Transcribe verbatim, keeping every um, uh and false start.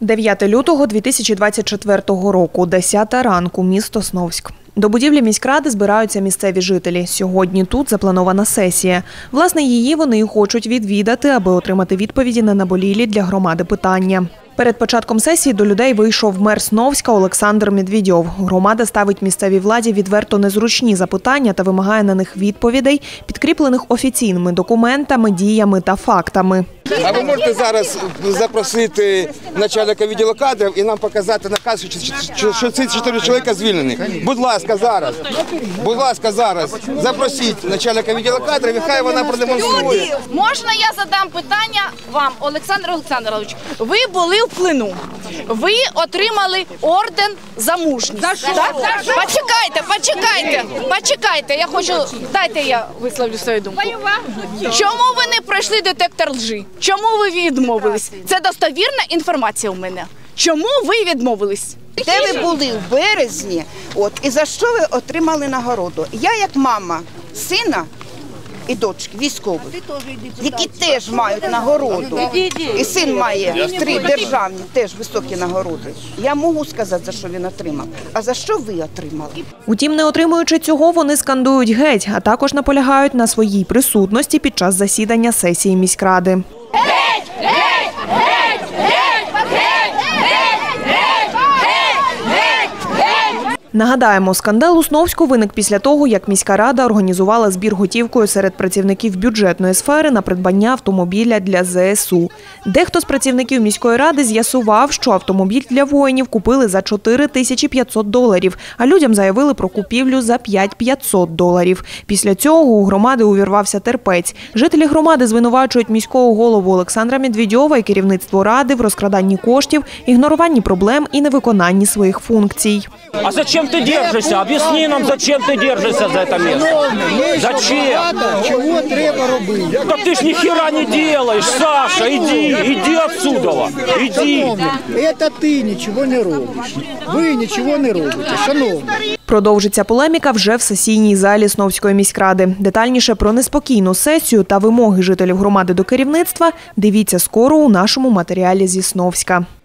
дев'яте лютого дві тисячі двадцять четвертого року, десята ранку, місто Сновськ. До будівлі міськради збираються місцеві жителі. Сьогодні тут запланована сесія. Власне, її вони і хочуть відвідати, аби отримати відповіді на наболілі для громади питання. Перед початком сесії до людей вийшов мер Сновська Олександр Медведєв. Громада ставить місцевій владі відверто незручні запитання та вимагає на них відповідей, підкріплених офіційними документами, діями та фактами. А ви можете зараз запросити начальника відділу кадрів і нам показати наказ, що ці чотири чоловіка звільнені? Будь ласка, зараз. Будь ласка, зараз. Запросіть начальника відділу кадрів і хай вона продемонструє. Можна я задам питання вам, Олександр Олександрович? Ви були в плену. Ви отримали орден за мужність. За що? Так? Почекайте, почекайте, почекайте. Я хочу, дайте я висловлю свою думку. Чому ви не пройшли детектор лжи? Чому ви відмовились? Це достовірна інформація у мене. Чому ви відмовились? Де ви були в березні, от, і за що ви отримали нагороду? Я як мама сина і дочки військових, які теж мають нагороду, і син має три державні, теж високі нагороди. Я можу сказати, за що він отримав. А за що ви отримали? Утім, не отримуючи цього, вони скандують геть, а також наполягають на своїй присутності під час засідання сесії міськради. Геть! Геть! Геть! Геть! Геть! Нагадаємо, скандал у Сновську виник після того, як міська рада організувала збір готівкою серед працівників бюджетної сфери на придбання автомобіля для зе ес у. Дехто з працівників міської ради з'ясував, що автомобіль для воїнів купили за чотири тисячі п'ятсот доларів, а людям заявили про купівлю за п'ять тисяч п'ятсот доларів. Після цього у громади увірвався терпець. Жителі громади звинувачують міського голову Олександра Медведєва і керівництво ради в розкраданні коштів, ігноруванні проблем і невиконанні своїх функцій. А зачем ты держишься? Объясни нам, зачем ты держишься за это место? Зачем? Чего треба робити? Так ты ж ни хера не делаешь, Саша, иди, иди отсюда, иди. Это ти нічого не робиш. Ви нічого не робите, шановні. Продовжиться полеміка вже в сесійній залі Сновської міськради. Детальніше про неспокійну сесію та вимоги жителів громади до керівництва дивіться скоро у нашому матеріалі зі Сновська.